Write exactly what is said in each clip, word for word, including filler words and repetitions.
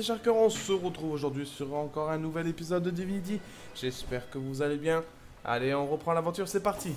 chers cœurs, on se retrouve aujourd'hui sur encore un nouvel épisode de Divinity. J'espère que vous allez bien. Allez, on reprend l'aventure, c'est parti.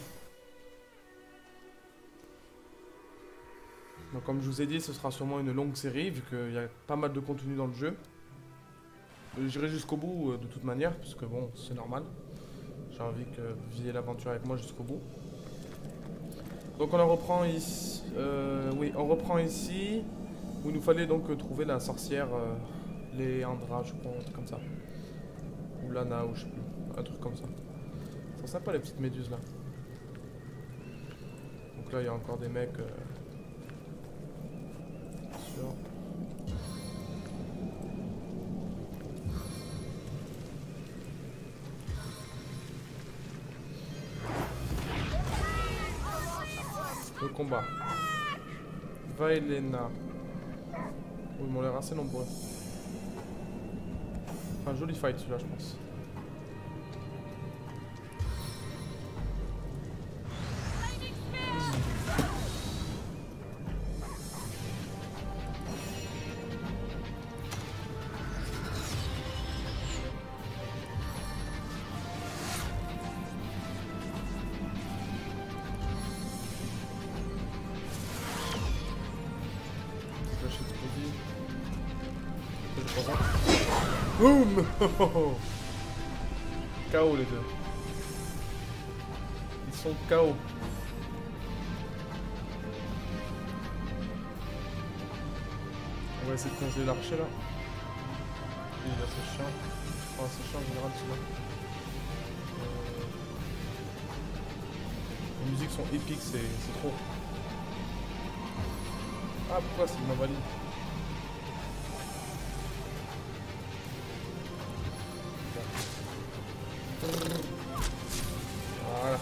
Donc comme je vous ai dit, ce sera sûrement une longue série, vu qu'il y a pas mal de contenu dans le jeu. J'irai jusqu'au bout euh, de toute manière, parce que bon, c'est normal. J'ai envie que vous viviez l'aventure avec moi jusqu'au bout. Donc on la reprend ici. Euh, oui, on reprend ici. Où il nous fallait donc euh, trouver la sorcière euh, Léandra, je crois, un truc comme ça. Ou Lana, ou je sais plus. Un truc comme ça. C'est sympa les petites méduses là. Donc là il y a encore des mecs. Euh, sur... Le combat. Vaelena. Oh, ils m'ont l'air assez nombreux. Un joli fight celui-là, je pense. Boum. K O les deux. Ils sont K O. On va essayer de congeler l'archer là. Il est assez chiant. Enfin, assez chiant en général celui-là. Euh... Les musiques sont épiques, c'est trop. Ah pourquoi c'est une invalide? Voilà.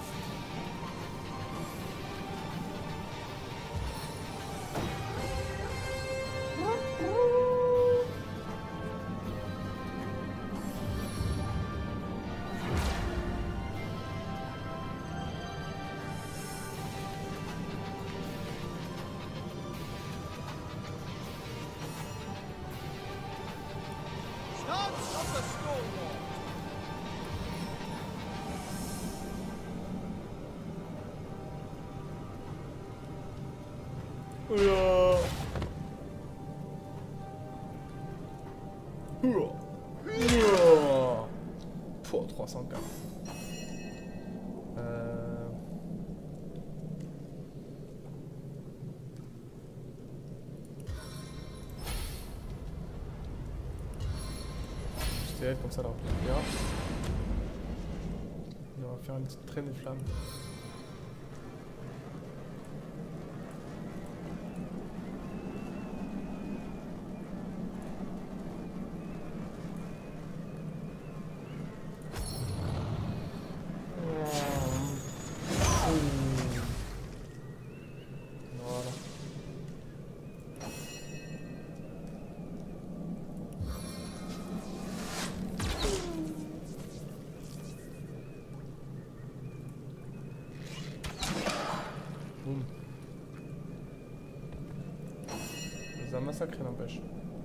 Oula. Oula. Oula. Pouah, trois cents K. Euh... Juste elle, comme ça, là, on peut bien. Et on va faire une petite traînée de flammes. Ça a massacré n'empêche.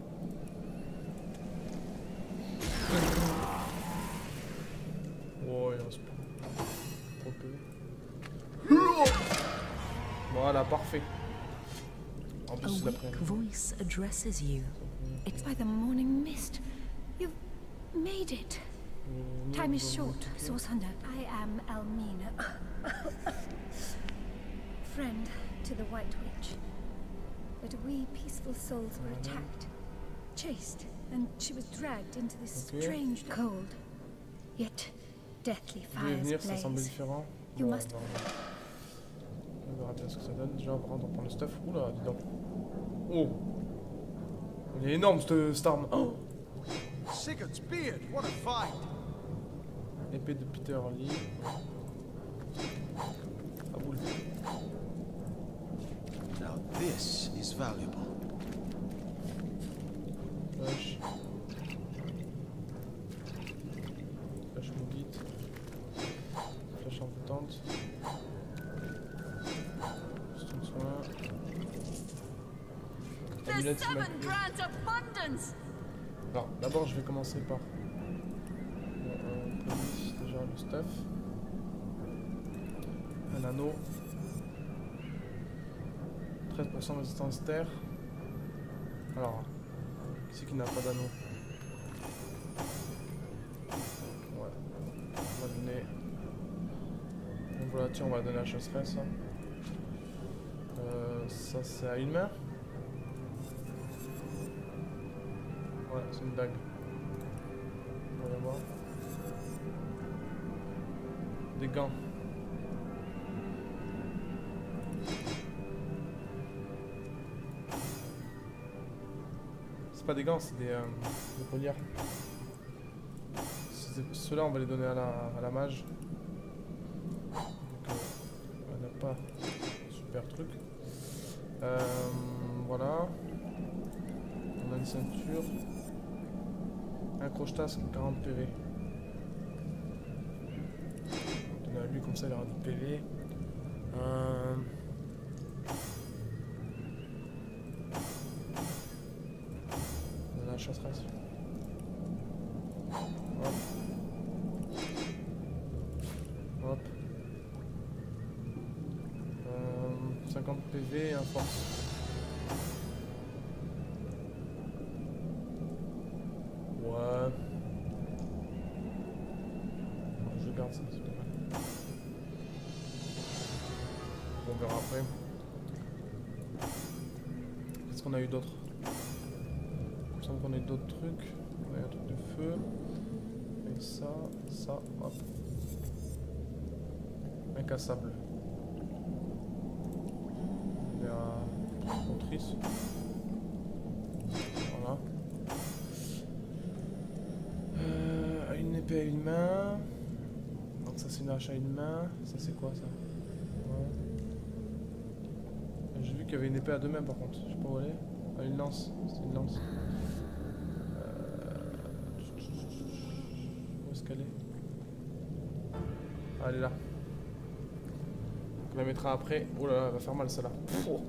Oh, il reste trop peu. Voilà, parfait. En plus, c'est l'après. Voice addresses you. It's by the morning mist. You've made it. Time is short, Source Hunter. I am Almina. Friend to the White Witch. But we peaceful souls were attacked, chased, and she was dragged into this okay. strange, cold, yet deathly fires venir, ça semble blaze. différent. You Bon, must. On verra bien ce que ça donne. Déjà, on va prendre le stuff. Oula, dis donc. Oh, il est énorme cette, cette arme. Oh. Sigurd's beard, what a fight! Épée de Peter Lee. Ah boule. Now this is valuable. Wesh. Flèche maudite. Flèche envoûtante. Stun soin. The seven grant abundance. Alors, d'abord, je vais commencer par... Bon, euh, police, déjà le stuff. Un anneau. treize pour cent de résistance terre. Alors, qui c'est qui n'a pas d'anneau? Ouais. On va donner... Donc voilà, tiens, on va donner la chasseresse. Ça, euh, ça c'est à une main. Ouais, c'est une dague. On va y voir. Des gants. C'est pas des gants, c'est des, euh, des poignards. Ceux-là, on va les donner à la, à la mage. Donc, euh, on n'a pas super truc. Euh, voilà. On a une ceinture. Un crochetas, quarante P V. On va donner à lui, comme ça il aura du P V. Euh... On a la chasseresse. Hop. Hop. Euh, cinquante P V et un force. Ouais. Je garde ça, c'est pas mal. On verra après. Qu'est-ce qu'on a eu d'autre? Il me semble qu'on a eu d'autres trucs. On a eu un truc de feu. Et ça, ça, hop. Incassable. Il y a motrice. Voilà. Euh, une épée à une main. Donc ça c'est une hache à une main. Ça c'est quoi ça? Ouais. J'ai vu qu'il y avait une épée à deux mains par contre. Je sais pas où elle est. Ah, une lance. C'est une lance. Euh... Où est-ce qu'elle est? Ah, elle est là. On la mettra après. Oh là là, elle va faire mal celle-là. Oh.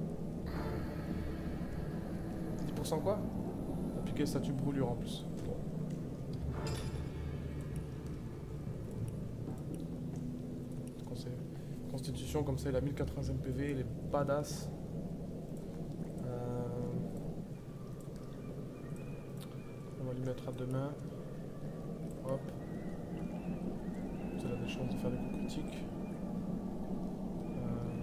dix pour cent quoi? Appliquer statut brûlure en plus. Bon. Constitution comme ça il a mille quatre-vingts P V, il est badass. Euh... On va lui mettre à deux mains. Hop. Ça a des chances de faire des coups critiques. Euh...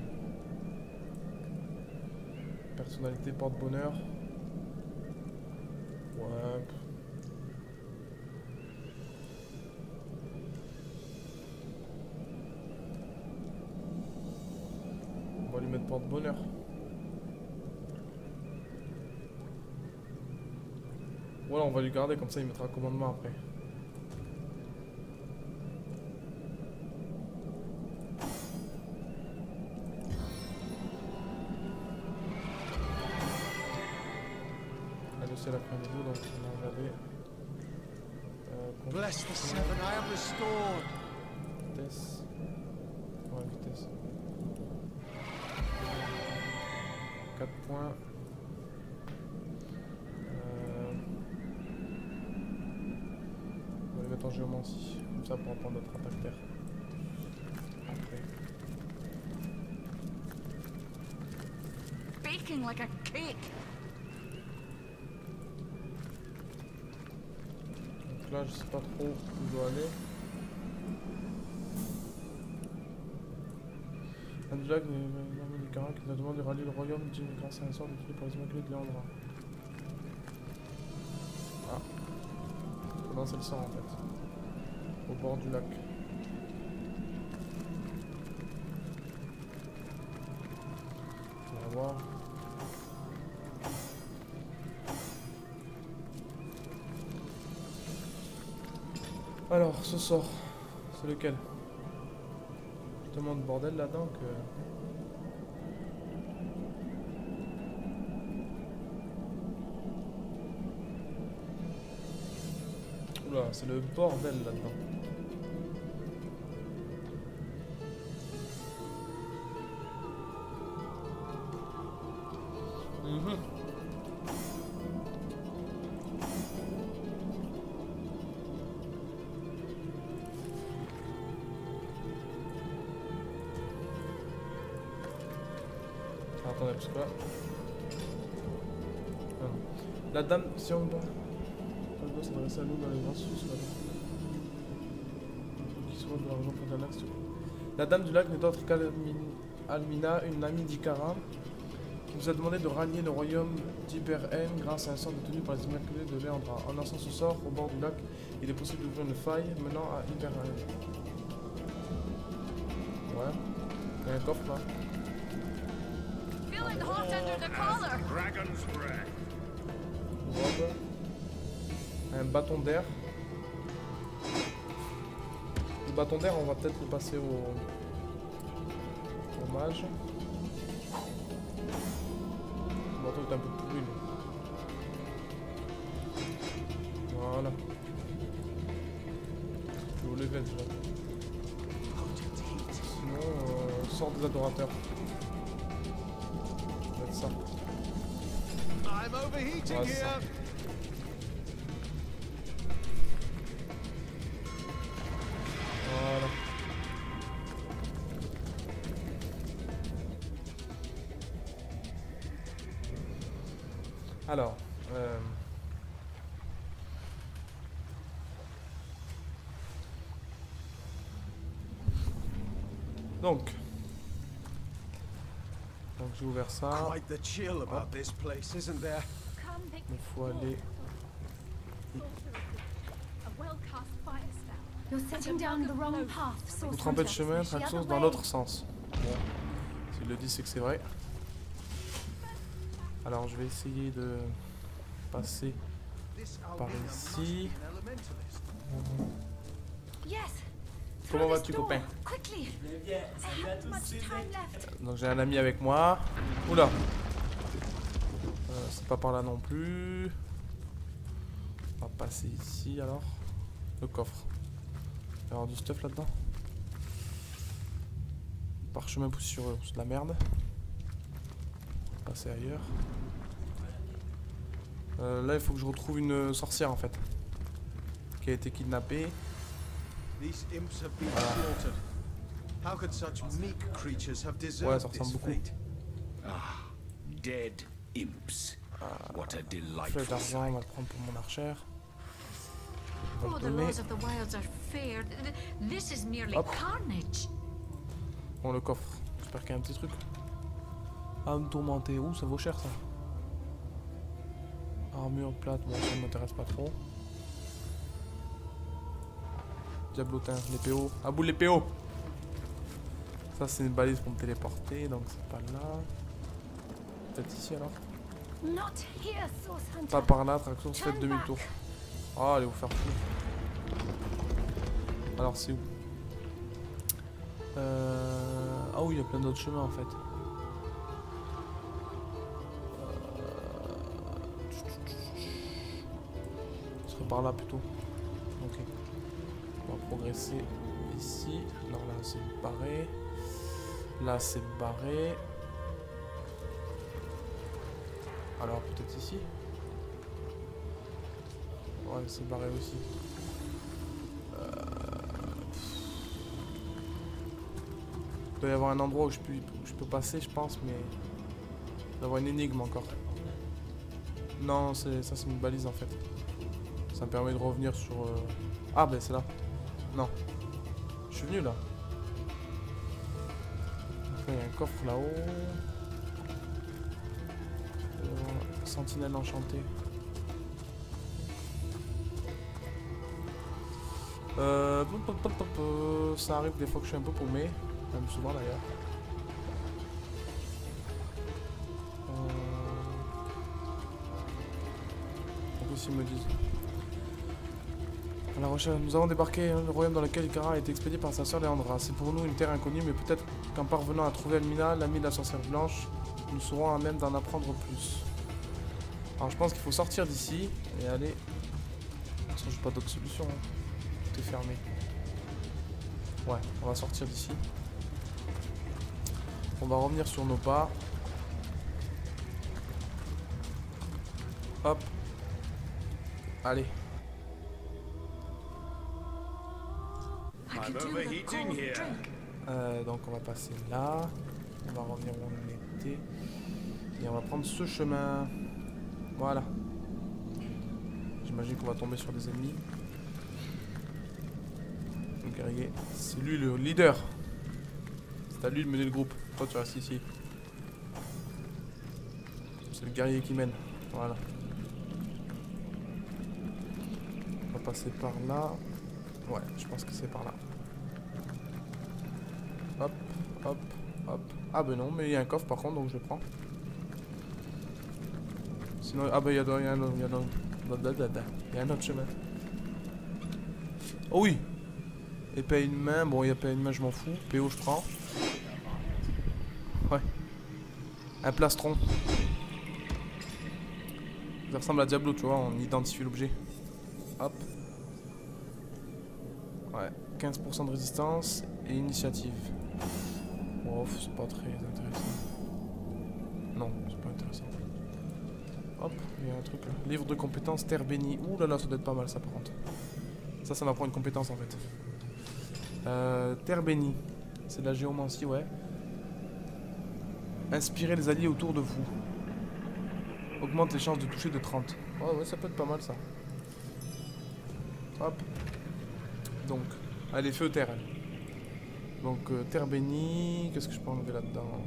Personnalité porte-bonheur. Ouais. On va lui mettre porte-bonheur. Voilà, on va lui garder comme ça il mettra un commandement après. Elle aussi elle a pris un niveau donc on a regardé. Euh, Bless the seven, I am restored. Vitesse. Ouais, vitesse. quatre points. Euh... On va les mettre en géomancie. Comme ça pour prendre notre attaque terre. Après. Baking like a cake. Donc là je sais pas trop où je dois aller. Andlag des Caras qui nous a demandé de rallier le royaume grâce à un sort défini par les Immaculés de Léandra. Ah. Non, c'est le sang en fait. Au bord du lac. On va voir. Alors, ce sort, c'est lequel? Tellement de bordel là-dedans que... Oula, c'est le bordel là-dedans. Mmh. Ah, attendez, parce que là... Ah, non. La dame, si on doit... Elle doit s'adresser à nous dans les grâces sur la... Qui soit de l'argent pour Danax, s'il te plaît. La dame du lac n'est autre qu'Almina, une amie d'Ikara, qui nous a demandé de rallier le royaume d'Iberhen grâce à un sort détenu par les Immaculés de Léandra. En lançant ce sort au bord du lac, il est possible d'ouvrir une faille menant à Iberhen. Ouais, il y a un coffre là. Feeling hot under the collar. Dragon's breath. Robe. Un bâton d'air. Le bâton d'air, on va peut-être le passer au, au mage. Le bâton est un peu pourri. lui. Voilà. Je vous level déjà. Sinon, euh, sort des adorateurs. Ça va être ça. I'm overheating Ouais, ça. here. Voilà. Alors, euh... donc, donc j'ai ouvert ça. Quite the chill about this place, isn't there? Come pick Il faut aller. a well-cast fire spell. You're setting down the wrong path. Vous Source trempez de Hunter. chemin, The traque other source dans way. l'autre sens. Bon, s'il le dit, c'est que c'est vrai. Alors, je vais essayer de passer This par Almina must ici. be an elementalist. Yes. Comment Through vas-tu, this door. copain? Quickly. Je vais bien, I salut à haven't tous, much c'est time Nick. left. Donc, j'ai un ami avec moi. Oula! Euh, c'est pas par là non plus. On va passer ici alors. Le coffre. Il va y avoir du stuff là-dedans. Parchemin poussiéreux, c'est de la merde. On va passer ailleurs. Euh, là, il faut que je retrouve une sorcière en fait. Qui a été kidnappée. These imps have been Voilà. slaughtered. How could such meek creatures have Ouais, deserved ça this ressemble beaucoup. fate? Ah, dead imps. What a Flèche delightful d'argent, on va sight. le prendre pour mon archère. On va Oh, le the donner. laws of the wilds are fair. Th- This is merely Hop. carnage. Bon, le coffre. J'espère qu'il y a un petit truc. Âme tourmentée. Ouh, ça vaut cher ça. Armure plate, bon, ça ne m'intéresse pas trop. Diablotin, les P O. À bout les P O. Ça, c'est une balise pour me téléporter, donc c'est pas là. Peut-être ici alors. Not here, Source Hunter. Pas par là, traction, faites Turn demi-tour. back. Oh, allez vous faire foutre. Alors, c'est où? Euh... Ah oui, il y a plein d'autres chemins en fait. Ce serait par là plutôt. Ok. On va progresser ici. Alors là, c'est barré. Là, c'est barré. Alors, peut-être ici. Ouais, c'est barré aussi. Euh... Il doit y avoir un endroit où je peux, où je peux passer, je pense, mais... Il doit y avoir une énigme encore. Non, c'est ça c'est une balise en fait. Ça me permet de revenir sur... euh, Ah, ben c'est là. Non. Je suis venu là. Après, il y a un coffre là-haut. Euh, Sentinelle enchantée. Euh, pop, pop, pop, pop, euh, ça arrive des fois que je suis un peu paumé, même souvent d'ailleurs. Euh... En plus ils me disent. À la recherche, nous avons débarqué le royaume dans lequel Ikara a été expédié par sa sœur Léandra. C'est pour nous une terre inconnue, mais peut-être qu'en parvenant à trouver Almina, l'amie de la sorcière blanche, nous serons à même d'en apprendre plus. Alors je pense qu'il faut sortir d'ici et aller. De toute façon, j'ai pas d'autre solution. Hein. Tout est fermé. Ouais, on va sortir d'ici. On va revenir sur nos pas. Hop. Allez. I could I'm do with a overheating cold here. drink. Euh, donc on va passer là. On va revenir où on était. Et on va prendre ce chemin. Voilà. J'imagine qu'on va tomber sur des ennemis. Le guerrier. C'est lui le leader. C'est à lui de mener le groupe. Toi tu restes ici. C'est le guerrier qui mène. Voilà. On va passer par là. Ouais, je pense que c'est par là. Hop, hop, hop. Ah ben non, mais il y a un coffre par contre, donc je le prends. Sinon, ah ben il y a, y a un autre, il y a un autre, il y a un autre chemin. Oh oui. Épée à une main, bon il y a épée à une main, je m'en fous. P O je prends. Ouais. Un plastron. Ça ressemble à Diablo, tu vois, on identifie l'objet. Hop. Ouais, quinze pour cent de résistance et initiative. Oh, c'est pas très intéressant. Non, c'est pas intéressant. Hop, il y a un truc là. Livre de compétences, terre bénie. Ouh là là, ça doit être pas mal ça par contre. Ça, ça m'apprend une compétence en fait. Euh, terre bénie. C'est de la géomancie, ouais. Inspirez les alliés autour de vous. Augmente les chances de toucher de trente. Oh ouais, ça peut être pas mal ça. Hop. Donc, allez, feu terre. Elle. Donc, euh, terre bénie. Qu'est-ce que je peux enlever là-dedans?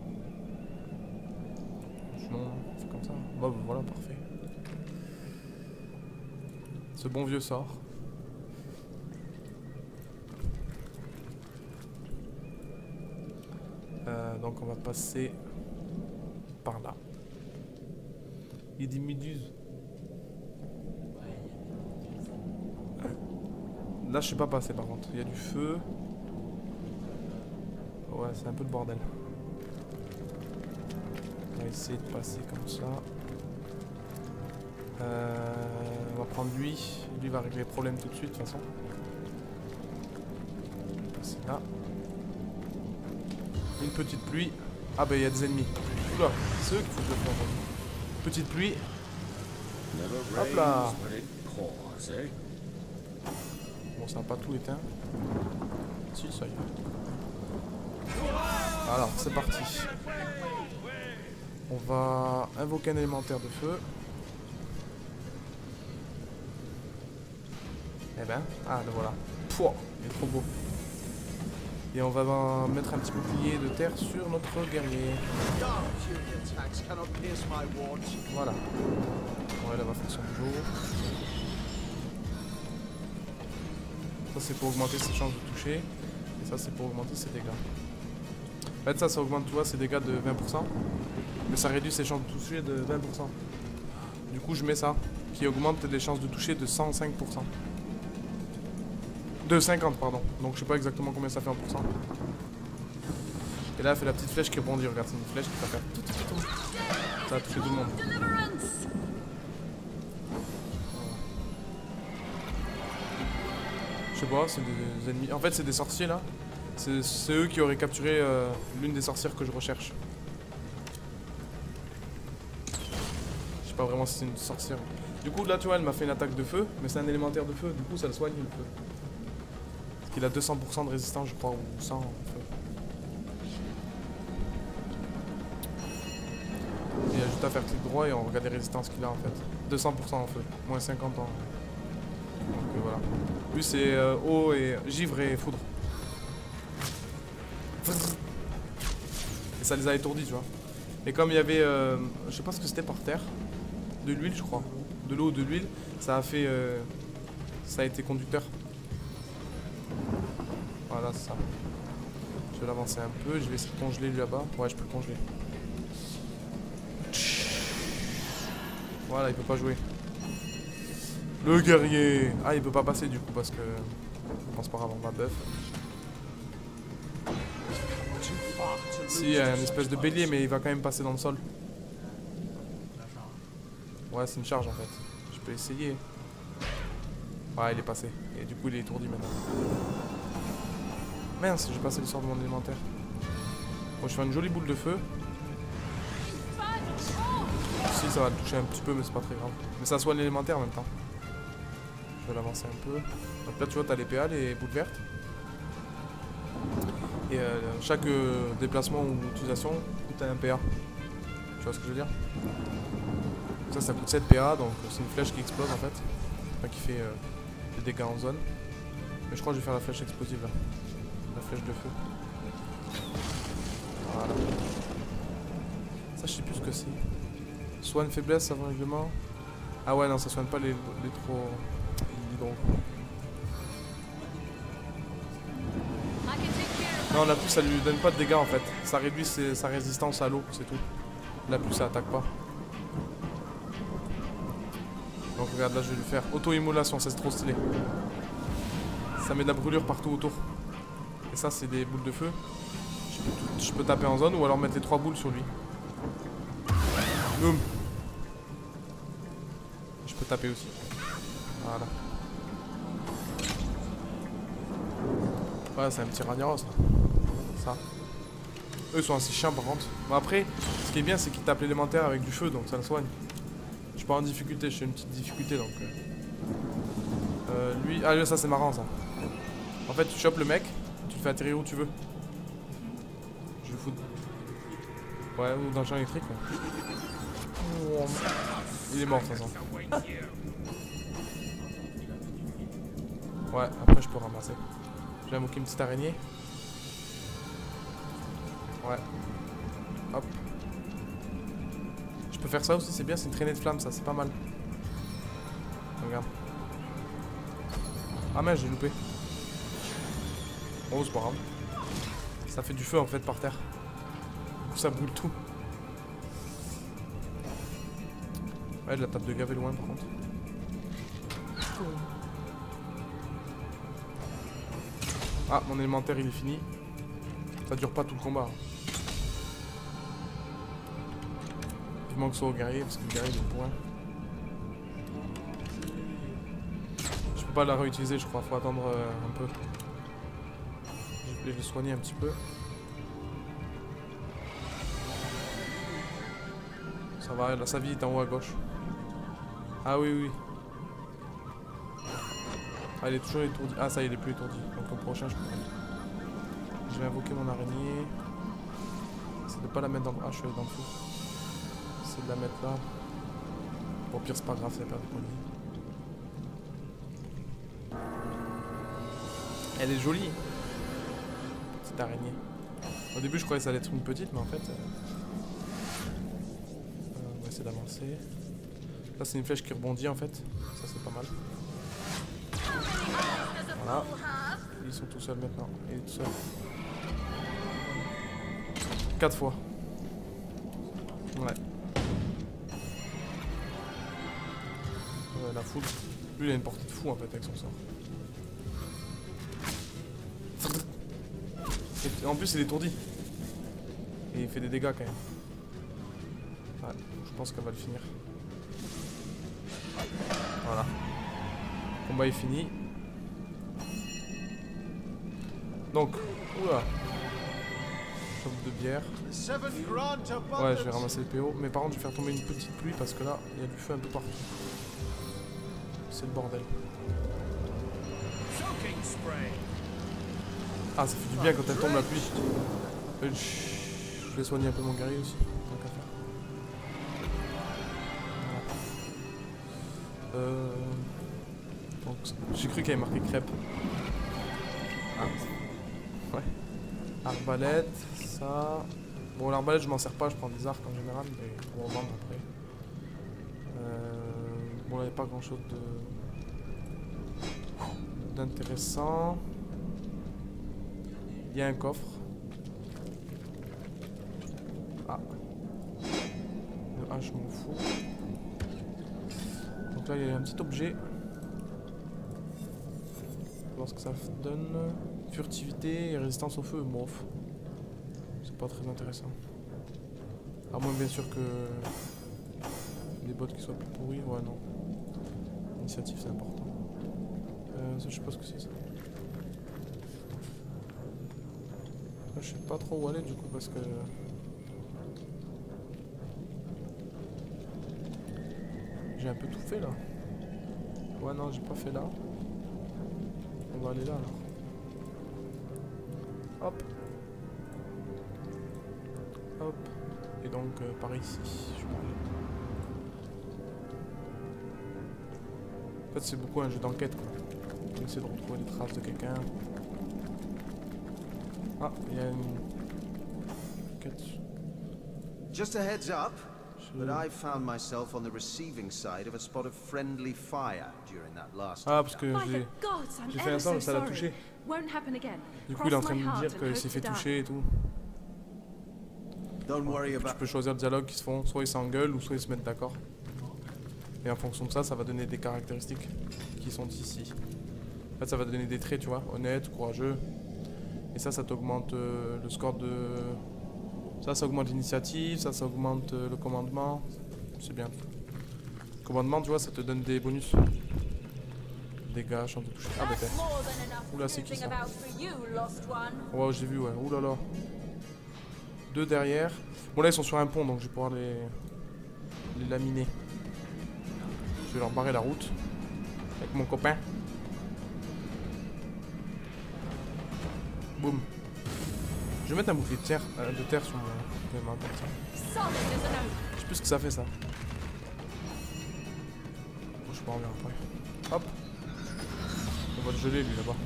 Non, c'est comme ça. Bah, bah voilà, parfait. Ce bon vieux sort. Euh, donc, on va passer par là. Il y a des méduses. Là, je suis pas passé par contre. Il y a du feu. Ouais, c'est un peu le bordel. On va essayer de passer comme ça. Euh, on va prendre lui. Lui va régler le problème tout de suite, de toute façon. On va passer là. Une petite pluie. Ah, bah, il y a des ennemis. Oula, c'est eux qu'il faut que je fasse. Petite pluie. Hop là. Bon, ça n'a pas tout éteint. Si, ça y est. Alors, c'est parti. On va invoquer un élémentaire de feu. Eh ben, ah, le voilà. Pouah, il est trop beau. Et on va mettre un petit bouclier de terre sur notre guerrier. Voilà. Ouais, là, va faire son jour. Ça, c'est pour augmenter ses chances de toucher. Et ça, c'est pour augmenter ses dégâts. En fait, ça, ça augmente, tu vois, ses dégâts de vingt pour cent. Mais ça réduit ses chances de toucher de vingt pour cent. Du coup, je mets ça, qui augmente les chances de toucher de cent cinq pour cent. De cinquante, pardon. Donc, je sais pas exactement combien ça fait en pourcent. Et là, elle fait la petite flèche qui rebondit. Regarde, c'est une flèche qui va faire tout, tout, tout, tout. Ça va toucher tout le monde. Je sais pas, c'est des ennemis. En fait, c'est des sorciers là. C'est eux qui auraient capturé euh, l'une des sorcières que je recherche. Je sais pas vraiment si c'est une sorcière. Du coup, là, tu vois, elle m'a fait une attaque de feu, mais c'est un élémentaire de feu. Du coup, ça le soigne le feu. Parce qu'il a deux cents pour cent de résistance, je crois, ou cent en feu. Il y a juste à faire clic droit et on regarde les résistances qu'il a en fait. deux cents pour cent en feu, moins cinquante en. Donc euh, voilà. Lui c'est euh, eau et givre et foudre. Et ça les a étourdis, tu vois. Et comme il y avait, euh, je sais pas ce que c'était par terre, de l'huile je crois, de l'eau ou de l'huile, ça a fait, euh, ça a été conducteur. Voilà, c'est ça. Je vais l'avancer un peu, je vais essayer de congeler lui là-bas. Ouais, je peux le congeler. Voilà, il peut pas jouer. Le guerrier. Ah, il peut pas passer du coup parce que... Je pense pas grave, on va buff. Si, il y a une espèce de bélier, mais il va quand même passer dans le sol. Ouais, c'est une charge en fait. Je peux essayer. Ouais, il est passé. Et du coup, il est étourdi maintenant. Mince, j'ai passé le sort de mon élémentaire. Bon, je fais une jolie boule de feu. Si, ça va le toucher un petit peu, mais c'est pas très grave. Mais ça soigne l'élémentaire en même temps. Je vais l'avancer un peu. Donc là, tu vois, t'as les P A, les boules vertes. Et euh, chaque euh, déplacement ou utilisation coûte un P A. Tu vois ce que je veux dire? Ça, ça coûte sept P A, donc c'est une flèche qui explose en fait. Enfin, qui fait euh, des dégâts en zone. Mais je crois que je vais faire la flèche explosive là. La flèche de feu. Voilà. Ça, je sais plus ce que c'est. Soigne faiblesse avant règlement. Ah ouais, non, ça soigne pas les, les trop. L'hydro. Non, la pluie, ça lui donne pas de dégâts en fait. Ça réduit ses, sa résistance à l'eau, c'est tout. La pluie, ça attaque pas. Donc regarde, là, je vais lui faire auto-immolation, ça c'est trop stylé. Ça met de la brûlure partout autour. Et ça, c'est des boules de feu. Je peux, tout, je peux taper en zone ou alors mettre les trois boules sur lui. Boum. Je peux taper aussi. Voilà. Ouais, c'est un petit Ragnaros là. Ça. Eux sont assez chiants par contre. Bon, après, ce qui est bien, c'est qu'ils tapent l'élémentaire avec du feu, donc ça le soigne. Je suis pas en difficulté, je suis une petite difficulté donc. Euh, euh, lui. Ah, lui, ça c'est marrant ça. En fait, tu chopes le mec, tu le fais atterrir où tu veux. Je le fous. Ouais, ou dans le champ électrique. Ouais. Oh, il est mort de toute façon. Ouais, après je peux ramasser. J'ai invoqué une petite araignée. Ouais. Hop. Je peux faire ça aussi, c'est bien, c'est une traînée de flammes, ça, c'est pas mal. Regarde. Ah merde, j'ai loupé. Oh, c'est pas grave. Ça fait du feu en fait par terre. Du coup, ça brûle tout. Ouais, de la table de gavé loin par contre. Ah, mon élémentaire il est fini. Ça dure pas tout le combat. Vivement que ce soit au guerrier, parce que le guerrier il est pour rien. Je peux pas la réutiliser, je crois. Faut attendre euh, un peu. Je vais le soigner un petit peu. Ça va, là, sa vie est en haut à gauche. Ah oui, oui. Ah, il est toujours étourdi. Ah, ça, il est plus étourdi. Donc, au prochain, je peux. Je vais invoquer mon araignée. C'est de pas la mettre dans le. Ah, je suis allé dans le feu. C'est de la mettre là. Bon, au pire, c'est pas grave, ça va perdre des points de vie. Elle est jolie. Petite araignée. Au début, je croyais que ça allait être une petite, mais en fait. Euh... on va essayer d'avancer. Là, c'est une flèche qui rebondit en fait. Ça, c'est pas mal. Voilà. Ils sont tout seuls maintenant. Il est tout seul. Quatre fois. Ouais. Euh, la foule. Lui, il a une portée de fou en fait avec son sort. Et en plus, il est étourdi. Et il fait des dégâts quand même. Ouais, je pense qu'elle va le finir. Voilà. Le combat est fini. Donc, oula. Chope de bière. Ouais, je vais ramasser le P O. Mais par contre, je vais faire tomber une petite pluie parce que là, il y a du feu un peu partout. C'est le bordel. Ah, ça fait du bien quand elle tombe la pluie. Euh, je vais soigner un peu mon guerrier aussi. Tant qu'à faire. Euh... Donc, j'ai cru qu'il y avait marqué crêpe. Ah. Ouais. Arbalète, ça. Bon, l'arbalète, je m'en sers pas, je prends des arcs en général, mais on va vendre après. Euh... Bon, là, il n'y a pas grand chose de. d'intéressant. Il y a un coffre. Ah. Le H, je m'en fous. Donc là, il y a un petit objet. Voir ce que ça donne. Furtivité et résistance au feu, bof. C'est pas très intéressant. À moins bien sûr que les bots qui soient plus pourris. Ouais, non. Initiative, c'est important. Euh, ça, je sais pas ce que c'est ça. Là, je sais pas trop où aller du coup parce que. J'ai un peu tout fait là. Ouais, non, j'ai pas fait là. On va aller là alors. Hop. Hop. Et donc euh, par ici, je parle. En fait c'est beaucoup un jeu d'enquête quoi. On essaie de retrouver les traces de quelqu'un. Ah, il y a une quête. Just a heads up, but I found myself on the receiving side of a spot of friendly fire during that last. Ah parce que My j'ai gods, I'm j'ai fait ever un sort so et ça l'a sorry. touché. Won't happen again. Du coup il est en Cross train de my me heart dire and qu'il hope s'est fait to die. toucher et tout. Don't worry Tu about. peux choisir le dialogue qui se font, soit ils s'engueulent ou soit ils se mettent d'accord. Et en fonction de ça, ça va donner des caractéristiques qui sont ici. En fait, ça va donner des traits, tu vois, honnête, courageux. Et ça, ça t'augmente euh, le score de... Ça, ça augmente l'initiative, ça, ça augmente euh, le commandement. C'est bien. Le commandement, tu vois, ça te donne des bonus. Dégâts, chance de toucher. Ah bah t'es. Oula, c'est qui ça? Oh, j'ai vu, ouais. Oulala. Deux derrière. Bon là ils sont sur un pont donc je vais pouvoir les, les laminer. Je vais leur barrer la route avec mon copain. Boum. Je vais mettre un bouclier de terre, euh, de terre sur mon... ma partie. Je sais plus ce que ça fait ça. Bon, je peux en revenir après. Hop. On va le geler lui là-bas.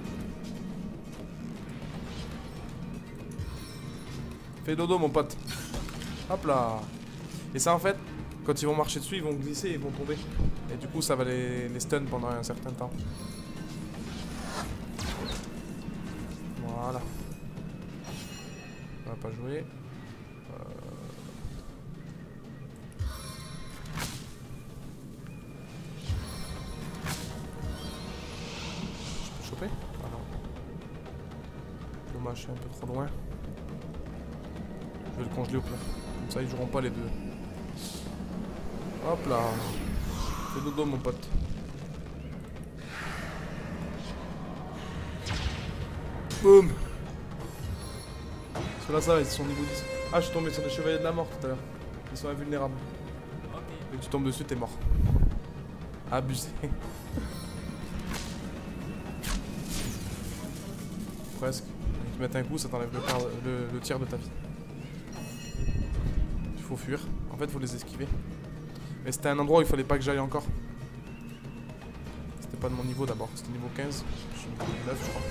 Fais dodo mon pote. Hop là. Et ça en fait, quand ils vont marcher dessus, ils vont glisser et ils vont tomber. Et du coup ça va les, les stun pendant un certain temps. Voilà. On va pas jouer. Euh... Je peux choper? Ah non. Dommage, je suis un peu trop loin. Je vais le congeler au pire. Comme ça ils joueront pas les deux. Hop là. Fais dodo mon pote. Boum. Ceux-là ça va, ils sont niveau dix. Ah je suis tombé sur des chevaliers de la mort tout à l'heure. Ils sont invulnérables. Et tu tombes dessus, t'es mort. Abusé. Presque. Ils te mettent un coup, ça t'enlève le, quart- le, le tiers de ta vie. Il faut fuir. En fait, il faut les esquiver. Mais c'était un endroit où il fallait pas que j'aille encore. C'était pas de mon niveau d'abord. C'était niveau quinze. Je suis niveau neuf, je crois.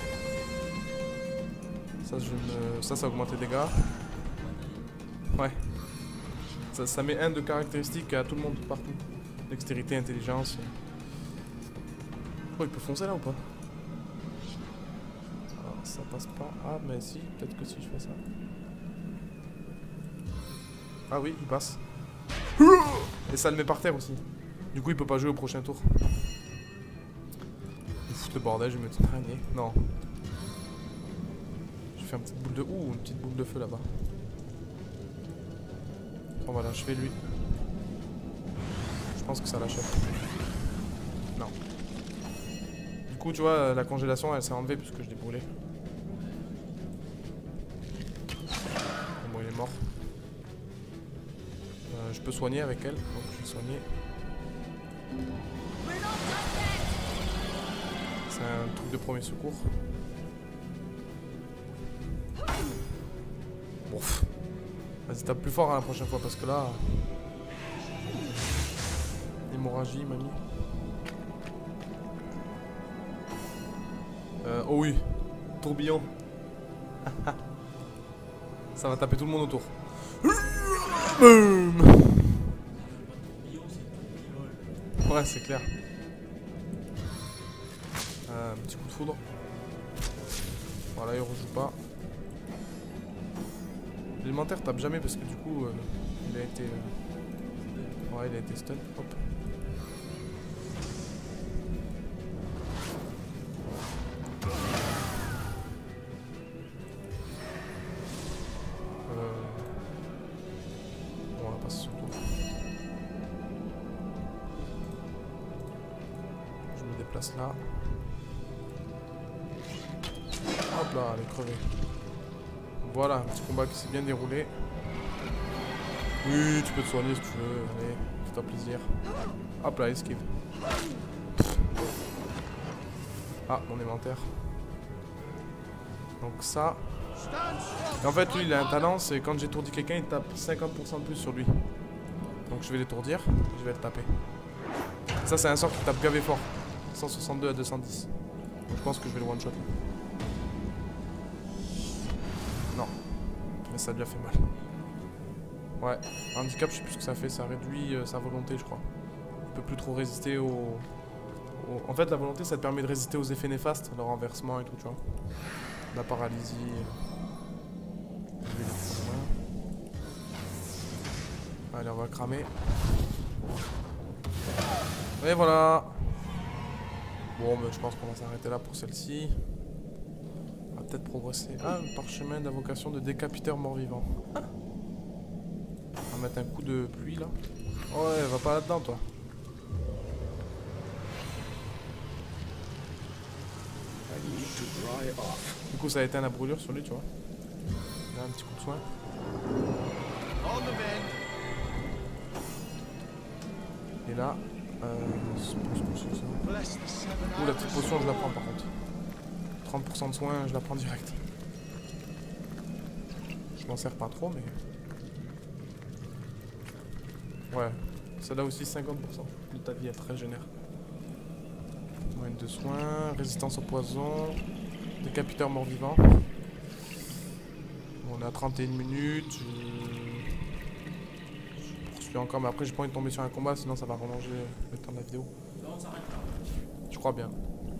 Ça, je me... ça, ça augmente les dégâts. Ouais. Ça, ça met un de caractéristiques à tout le monde, partout. Dextérité, intelligence. Oh, il peut foncer là ou pas? Alors, ça passe pas. Ah, mais si, peut-être que si je fais ça. Ah oui, il passe. Et ça le met par terre aussi. Du coup, il peut pas jouer au prochain tour. Il fout le bordel, je vais me mettre une araignée. Non. Je fais une petite boule de... Ouh, une petite boule de feu là-bas. Bon, voilà, je fais lui. Je pense que ça l'achève. Non. Du coup, tu vois, la congélation, elle s'est enlevée puisque je l'ai brûlé. Bon, il est mort. Euh, je peux soigner avec elle, donc je vais soigner. C'est un truc de premier secours. Bon. Vas-y, tape plus fort hein, la prochaine fois parce que là... Hémorragie, mamie. Euh, oh oui. Tourbillon. Ça va taper tout le monde autour. Boum. Ouais, c'est clair. Euh, un petit coup de foudre. Voilà, il rejoue pas. L'élémentaire tape jamais parce que du coup, euh, il a été... Euh... Ouais, il a été stun. Hop. Là. Hop là, elle est crevée. Voilà, un petit combat qui s'est bien déroulé. Oui, tu peux te soigner si tu veux. Allez, fais-toi plaisir. Hop là, esquive. Ah, mon inventaire. Donc ça, Et en fait, lui, il a un talent, c'est quand j'étourdis quelqu'un, il tape cinquante pour cent de plus sur lui. Donc je vais l'étourdir, je vais le taper. Ça, c'est un sort qui tape gavé fort. cent soixante-deux à deux cent dix. Donc, je pense que je vais le one-shot. Non. Mais ça lui a fait mal. Ouais, handicap, je sais plus ce que ça fait, ça réduit euh, sa volonté, je crois. Il peut plus trop résister au... au... En fait, la volonté, ça te permet de résister aux effets néfastes, le renversement et tout, tu vois. La paralysie. Je vais les prendre. Allez, on va cramer. Et voilà. Bon, mais je pense qu'on va s'arrêter là pour celle-ci. On va peut-être progresser. Ah, le parchemin d'invocation de décapiteur mort-vivant. Ah. On va mettre un coup de pluie là. Ouais, va pas là-dedans toi. Du coup, ça a éteint la brûlure sur lui, tu vois. Là, un petit coup de soin. Et là, euh, c'est pour ce coup-ci, ça. Ouh, la petite potion, je la prends par contre. trente pour cent de soin, je la prends direct. Je m'en sers pas trop, mais... Ouais, celle-là aussi cinquante pour cent de ta vie, elle te régénère. Moyenne de soins, résistance au poison, décapiteur mort-vivant. Bon, on est à trente et une minutes. Je... je poursuis encore, mais après j'ai pas envie de tomber sur un combat, sinon ça va rallonger le temps de la vidéo. Je crois bien.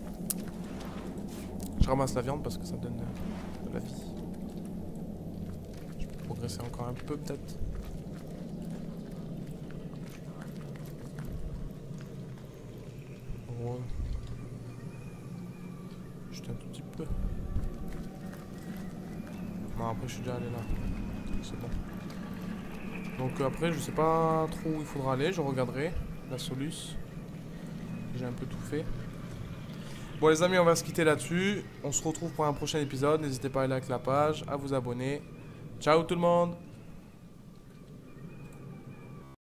Je ramasse la viande parce que ça donne de la vie. Je peux progresser encore un peu peut-être. Ouais. Juste un tout petit peu. Non, après je suis déjà allé là. C'est bon. Donc euh, après je sais pas trop où il faudra aller, je regarderai la soluce. J'ai un peu tout fait. Bon les amis, on va se quitter là-dessus. On se retrouve pour un prochain épisode. N'hésitez pas à liker la page, à vous abonner. Ciao tout le monde!